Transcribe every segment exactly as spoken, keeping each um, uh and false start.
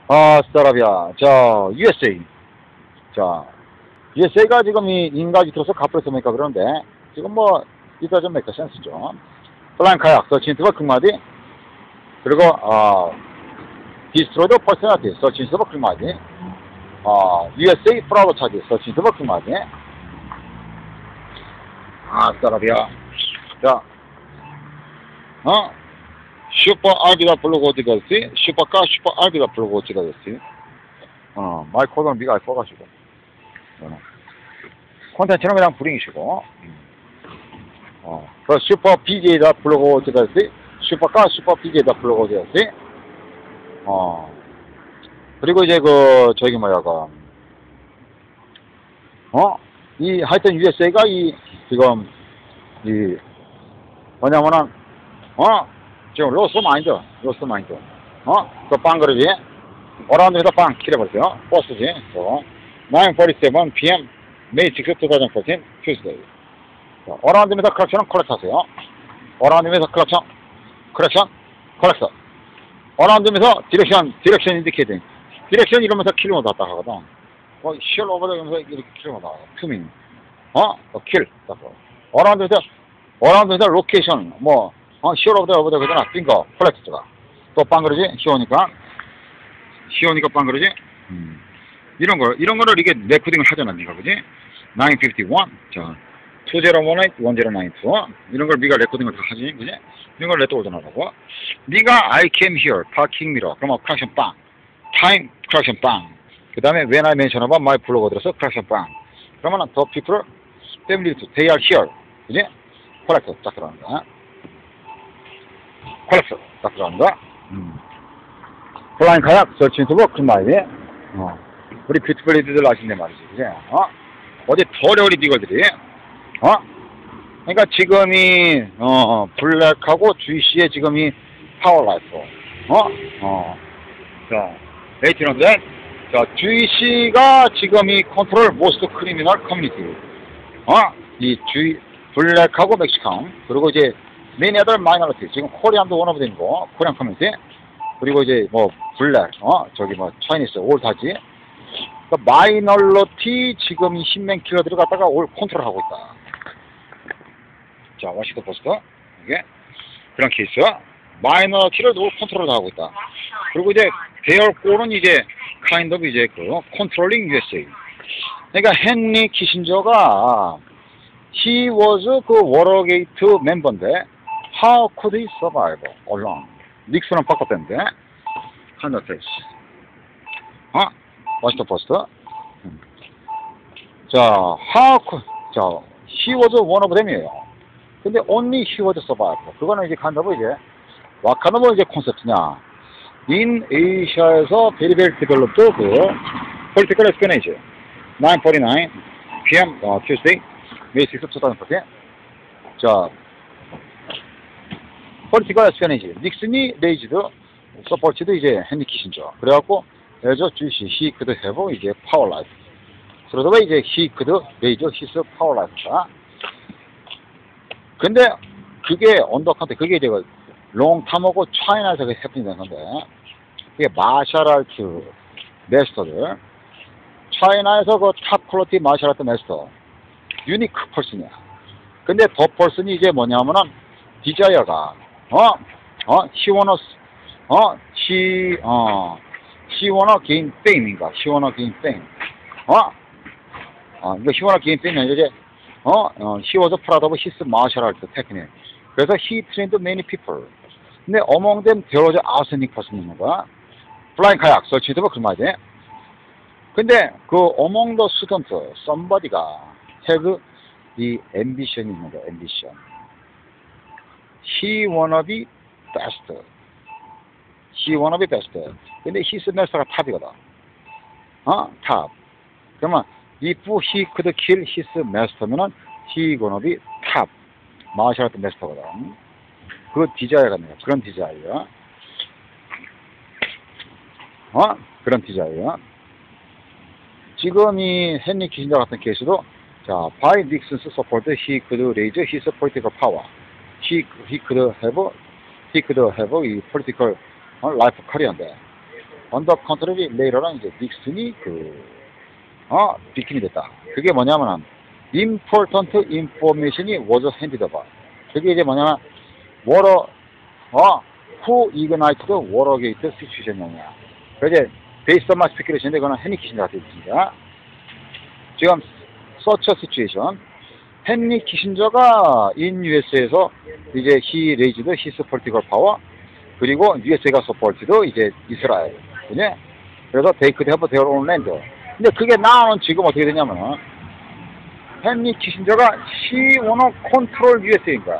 아, 사라비아. 자, 유에스에이. 자, 유에스에이가 지금 이 인가지 들어서 갚을 습니까 그러는데, 지금 뭐, 이따 좀 메이크 센스죠. 플라잉 카약, 서치 인트버 크마디, 그리고, 어, 디스트로이드 퍼스나티, 서치 인트버 크마디, 어, 유에스에이 프라우드 차지, 서치 인트버 크마디, 아, 사라비아. 자, 어? 슈퍼 알비가 부르고 어디가 있지? 슈퍼카 슈퍼 알비가 부르고 어디가 있지? 어, 마이크 코드는 네가 써가지고. 어. 콘텐츠는 그냥 불행이시고. 어, 그 슈퍼 비제이다 부르고 어디가 있지? 슈퍼카 슈퍼 비제이다 부르고 어디가 있지? 어. 그리고 이제 그, 저기 뭐야, 그, 어? 이, 하여튼 유에스에이가 이, 지금, 이, 뭐냐면은, 어? 지금 로스 마인드, 로스 마인드. 어? 그 빵그릇이, 어라운드에서 빵 킬해버렸어요. 버스지. 또, 나인 포티세븐 피엠, 메이 식스 이천십사, Tuesday. 어라운드에서 클락션은 컬렉트 하세요. 어라운드에서 클락션, 클락션, 컬렉트. 어라운드에서 디렉션, 디렉션 인디케이팅. 디렉션 이러면서 킬을 못 왔다 하거든. 어, 실 오버다 이러면서 이렇게 킬을 못 왔다. 투밍. 어? 어, 킬. 어라운드에서, 어라운드에서 로케이션, 뭐, 어, 실 오버다 오버다 그러잖아. 핑거, 컬렉트가. 또 빵그러지? 쉬우니까. 쉬우니까 빵그러지? 음. 이런 거, 이런 거를 이게 레코딩을 하잖아, 니가, 그지? 나인오십일. 자, 이공공팔, 일공구구. 이런 걸 네가 레코딩을 다 하지, 그지? 이런 걸 레코딩 하라고. 네가 I came here, parking mirror. 그러면 크락션 빵. time, 크락션 빵. 그 다음에 when I mention about my 블로그 들어서 크락션 빵. 그러면 the people, family, they are here. 그지? 콜렉터 딱 들어가는 거야. 콜렉터 딱 들어가는 거야. 음. 플라잉 카약, 서치 인투버, 클마이비. 어. 우리 뷰티풀리드들 아시네 말이지, 그지? 어? 어디 더려우리 니거들이, 어? 그러니까 지금이, 어, 블랙하고 주이씨의 지금이 파워라이프, 어? 어. 자, 에이틴 헌드레드. 자, 주이씨가 지금 이 컨트롤 모스트 크리미널 커뮤니티, 어? 이 주이, 블랙하고 멕시칸, 그리고 이제 메니 어더 마이너리티, 지금 코리안도 원오브 된거 코리안 커뮤니티, 그리고 이제 뭐 블랙, 어? 저기 뭐 차이니스, 올 다지. 그 마이너리티 지금 신맨 킬러들이 갖다가 올 컨트롤하고 있다. 자, 워싱턴 포스트. 이게 그런 케이스. 마이너리티를 올 컨트롤을 하고 있다. 그리고 이제 대열 꼴은 이제 카인드 오브 이제 그 컨트롤링 유에스에이. 그러니까 헨리 키신저가 he was 그 워러게이트 멤버인데 how could he survive alone? 닉슨은 바꿨던데. 카인드 케이스. 어? 워싱턴 포스트. 음. 자, how could, 자, he was one of them이에요. 근데 only he was survive. 그거는 이제 간다고 이제 와카는 뭐 이제 콘셉트냐. In Asia에서 very very developed 그 political espionage. 나인 포티나인 피엠 어, Tuesday, May sixth, twenty fourteen. 자, political espionage. 닉슨이 레이즈드 서포트드 이제 헨리 키신저. 그래갖고 그래서 주시 he could have 이제 power life. 그러다가 이제 he could raise his power life다. 근데 그게 언더컨트 그게 이제 롱탐하고 차이나에서 해프닝 된 건데 그게 마샬아트 마스터들 차이나에서 그 탑 퀄리티 마샬아트 마스터 유니크 펄슨이야. 근데 더 펄슨이 이제 뭐냐면은 디자이어가 어? 어? he wanna 어? she 어 he wanna gain fame인가? he wanna gain fame 어? 어, 이거 he wanna gain fame이 이제 어? 어, he was proud of his martial art technique. 그래서 he trained many people. 근데 among them there was authentic person 있는 거야. flying kayak, search it 그 말이지. 근데 그 among the students, somebody가 have the ambition 있는 거야, ambition. He wanna be best. He wanna be best. 근데 his master가 탑이거든. 어? 탑. 그러면 if he could kill his master면은 he gonna be top. 마샬 아트 마스터거든. 그 디자이어가 있네. 그런 디자이어. 어? 그런 디자이어. 지금 이 헨리 키신저 같은 케이스도 자, by Nixon's support, he could raise his political power. He he could have he could have 이 political life career인데. 언더 컨트롤이 레이러랑 이제 닉슨이 그, 어, 비킨이 됐다. 그게 뭐냐면은, important information이 was handed over. 그게 이제 뭐냐면, 워러, 어, who ignited Watergate situation이냐. 그 이제, based on my speculation인데, 그거는 헨리 키신저가 되겠습니다. 지금, such a situation. 헨리 키신저가 in 유에스에서 이제 he raised his political power. 그리고 유에스에가 supported 이제 이스라엘. 그죠? 그래서 they could have their own land. 근데 그게 나오는 지금 어떻게 되냐면은, 헨리 키신저가 she wanna control 유에스에인 거야.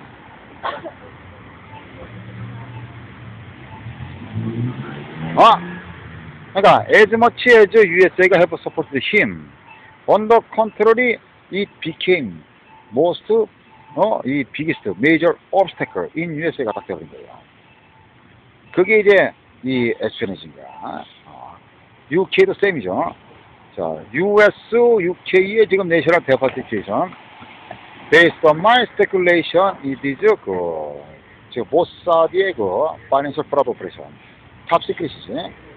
어? 그러니까 as much as 유에스에가 have supported him, under control이 it became most, 어, 이 biggest major obstacle in 유에스에가 딱 되어버린 거예요. 그게 이제 이 에스피너진 거야. 어. 유케이도 셈이죠. 자, 유에스, 유케이의 지금 내셔널 데파트 시츄에이션. Based on my speculation, it is 그 지금 모사드의 그 파이낸셜 프라드 오퍼레이션, 탑 시크릿이지.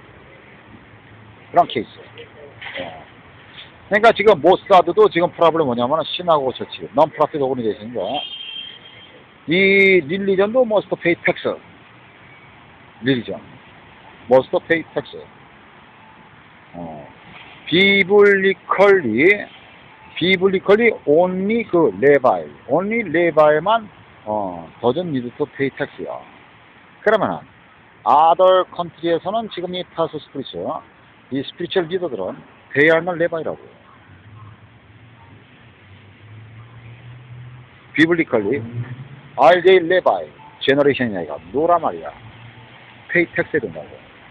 그런 케이스. 어. 그러니까 지금 모사드도 지금 프라블이 뭐냐면 신하고 처치, non profit organization인데, 이 릴리전도 must pay tax. 릴리전, must pay tax. 어. 비블리컬리, 비블리컬리 only 그 레바일, only 레바일만 어 doesn't need to pay tax야. 그러면은 other country에서는 지금 이 타스 스피리처, 이 스피리처 리더들은 pay 할 만 레바이라고. 비블리컬리 알제이 레바이 제너레이션이냐 이가 노라 말이야. pay tax 해야 된다고.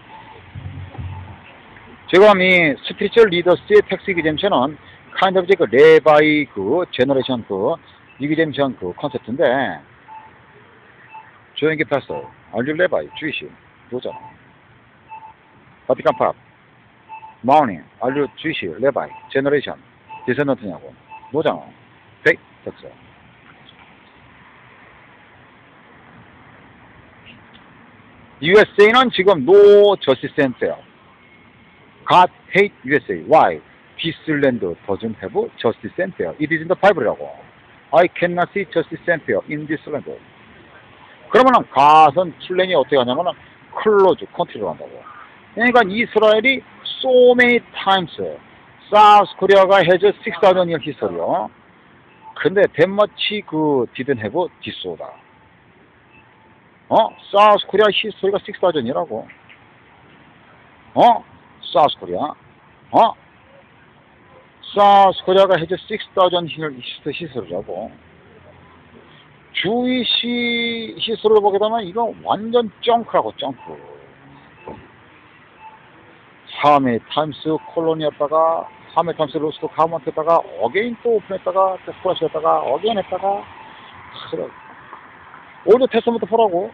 지금 이 스피리처 리더스의 텍스 이그젬션은 kind of 그 레바이 그 제너레이션 그 이그젬션 그 컨셉트인데, 조용히 패스 알류 레바이 주이시 노잖아. 바티칸 팝 마우니 알류 주이시 레바이 제너레이션 디센던트냐고 노잖아. 페이 텍스. 유에스에이는 지금 노 저스티스 센터야. God hate 유에스에이. Why? This land doesn't have justice and fair. It is in the Bible라고. I cannot see justice and fair in this land. 그러면은 가선 출랭이 어떻게 하냐면은 클로즈 컨트리로 한다고. 그러니까 이스라엘이 so many times South Korea가 has six thousand year history요. 근데 that much 그 didn't have disorder. 어? South Korea history가 six thousand 이라고. 어? South Korea. 어? South Korea가 has six thousand year history라고. 주이시 히스토리를 보게 되면 이거 완전 쩡크라고, 쩡크. 하메 타임스 콜로니였다가, 하메 타임스 로스도 가먼트 했다가, 어게인 또 오픈했다가, 또 플러시 했다가, 어게인 했다가, 그래. 오히려 테스트부터 보라고.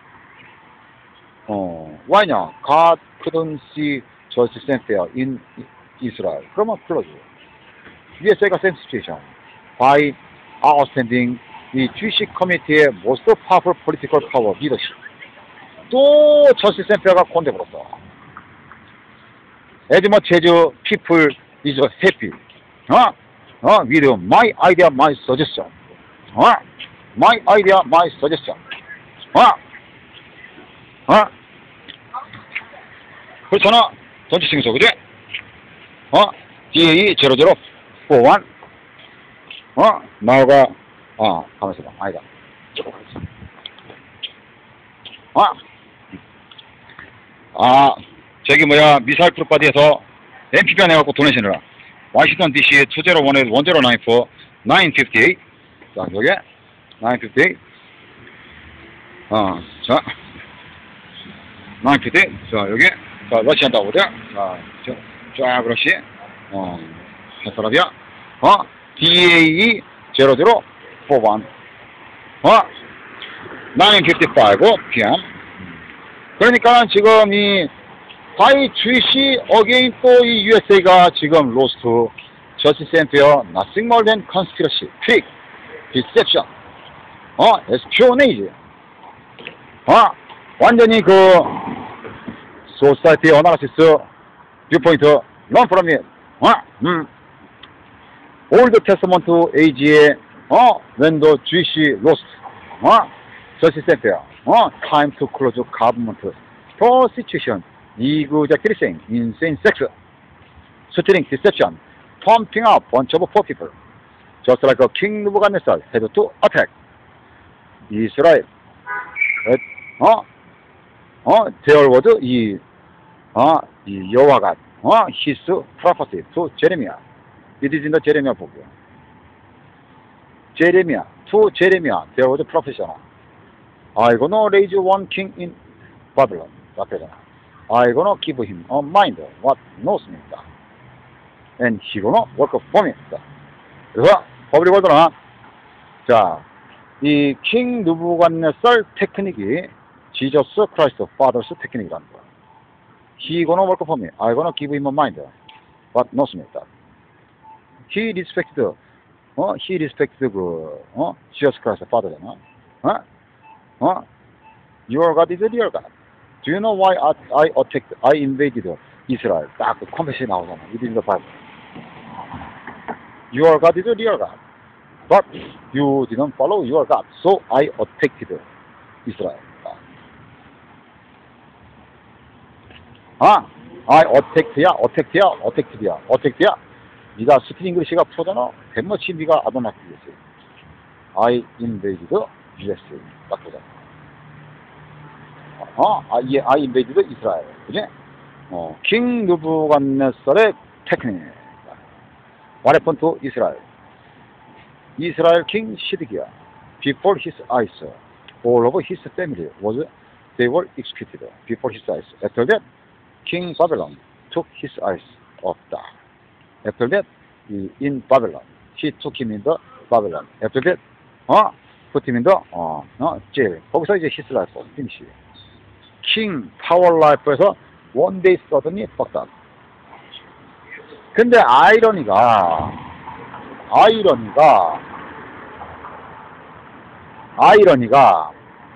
어, 왜냐? God couldn't see justice and fair in Israel. 그러면 클로즈. 유에스에이가 same situation. By outstanding 이 주식 커미티의 most powerful political power leadership. 또 저스티스 앤 페어가 꼰대버렸어. As much as people is happy. 어? 어? With my idea, my suggestion. 어? My idea, my suggestion. 어? 어? 그렇잖아. 전체칭소, 그지? 어? 디에이 제로제로 사일. 어? 나가 어, 가만있어 봐. 아니다. 조금 가만있어. 아! 아, 저기 뭐야, 미사일 프로파디에서 엠피비안 해갖고 도네이션을 워싱턴 디씨 이공공일 일공구사 구백오십팔. 자, 여기. 구백오십팔. 어, 자. 구백오십팔. 자, 여기. 자, 러시안 다우드야. 자, 저, 쫙, 러시. 어, 헤사라비아. 어, 디에이 제로제로 사일. 어? 구백오십오 피엠. 그러니까 지금 이 바이 주이시 어게인 또 이 유에스에이가 지금 로스트 저스티스 앤 페어 nothing more than conspiracy, trick, deception, 어? espionage. 어? 완전히 그 society analysis viewpoint learn from it. 어? 음. Old Testament age에 어? when the Jewish lost 어? justice center 어? time to close government prostitution 이구자끼리 saying insane sex stealing deception pumping up bunch of poor people just like a king Nebuchadnezzar had to attack Israel. 어? 어? there was 이 어? 이 여호와가 어? his prophecy to Jeremiah. It is in the Jeremiah book. Jeremiah, to Jeremiah, there was a prophecy. I gonna raise one king in Babylon. I gonna give him a mind what knows me. And he gonna work for me. 그래서 퍼블릭 월드는 자, 이 킹 누부갓네살 테크닉이 지저스 크라이스트 파더스 테크닉이라는 거야. He gonna work for me. I gonna give him a mind what knows me. He respected, 어, he respected 그, 어, Jesus Christ Father잖아. 어? 어? Your God is a real God. Do you know why I, I attacked, I invaded Israel? 딱 그 컨페션이 나오잖아. It is in the Bible. Your God is a real God. But you didn't follow your God. So I attacked Israel. 아, I attacked야, attacked야, attacked야, attacked야. 네가 스피드 잉글리시가 프로잖아. 뱀머치 네가 아도나키겠지. I invaded U S A. 딱 보잖아. 어, I, I invaded Israel. 그지? 어, 킹 누부갓네살의 테크닉. What happened to Israel? Israel king 시드기야. Before his eyes, all of his family was, they were executed. Before his eyes. After that, King Babylon took his eyes off that. After that, in Babylon, he took him in the Babylon. After that, 어, put him in the 어, 어, jail. 거기서 이제 his life finish. King Power Life에서 one day suddenly fucked up. 근데 아이러니가, 아이러니가, 아이러니가,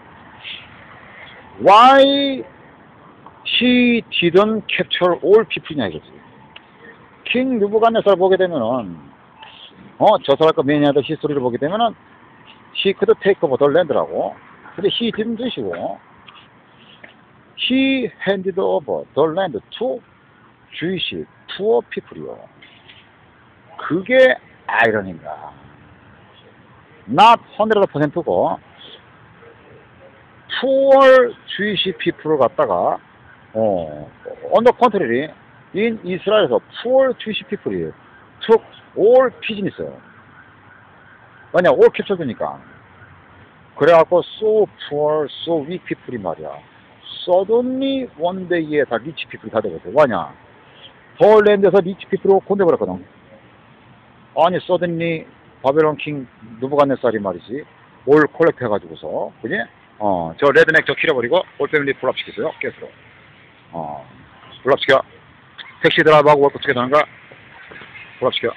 why he didn't capture all people이냐 이거지. 킹 누부갓네살 보게 되면은, 어, 저서랄까 매니아드 히스토리를 보게 되면은, he could take over the land라고. 근데 he didn't 드시고, he handed over the land to Jewish poor people이요. 그게 아이러니인가. not one hundred percent고, poor Jewish people을 갖다가, 어, on the contrary, in 이스라엘에서 poor Jewish people이 took all business. 왜냐, all capture 되니까. 그래갖고, so poor, so weak people이 말이야. suddenly one day에 다 rich people이 다 되거든. 왜냐, 더 랜드에서 rich people로 곤대버렸거든. 아니, suddenly 바벨론 킹 누부갓네살이 말이지, all 콜렉트 해가지고서, 그지? 어, 저 레드넥 저 키려버리고, 올 패밀리 불합시키세요, 깨스로. 어, 불합시켜. 택시 드라이브하고 월 어떻게 되는가? 불합시켜.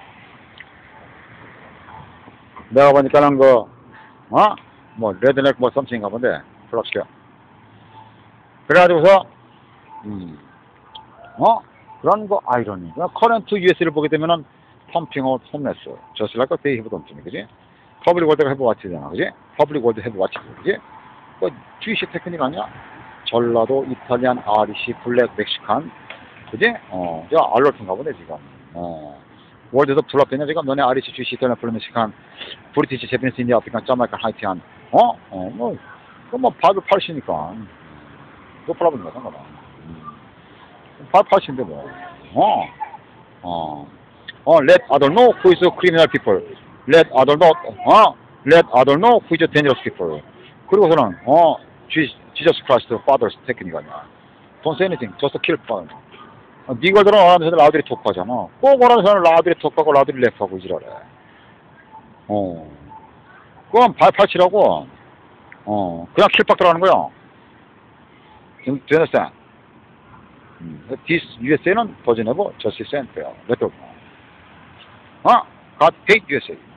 내가 보니까는 그, 어? 뭐, 레드넥 뭐, 썸씽인가 본데, 불합시켜. 그래가지고서, 음, 어? 그런 거 아이러니. 커런트 유에스를 보게 되면은, 펌핑 아웃 홈레스. just like they have done, 그지? 퍼블릭 월드가 해브 와치잖아, 그지? 퍼블릭 월드 해브 와치, 그지? 그, 주이시 테크닉 아니야? 전라도, 이탈리안, 아리시, 블랙, 멕시칸, 그지? 어, 저 알러트인가 보네, 지금. 어, 월드에서 불합되냐, 지금? 너네 아리시, 주이시, 이탈리안, 블랙, 멕시칸, 브리티시, 제피니스, 인디아, 아프리칸, 자마이칸, 하이티안, 어? 어, 뭐, 그 뭐, 바이블 팔십니까? 너 프라블인가, 상관없어. 바이블 팔십인데, 뭐. 어, 어. 어, let other know who is a criminal people. Let other know, 어, let other know who is a dangerous people. 그리고서는, 어, Jesus Christ, Father's 테크닉 아니야. Don't say anything, just kill fun. 어, 니가 들어 어라는 사람 라들이 톡하잖아. 꼭 어라는 사람 라들이 톡하고 라들이 랩하고 이지랄해. 어, 그건 발팔치라고. 어, 그냥 킬박 들어가는 거야. Do you understand? This 유에스에이는 버전하고 Justice and Fair. 어? God hate 유에스에이.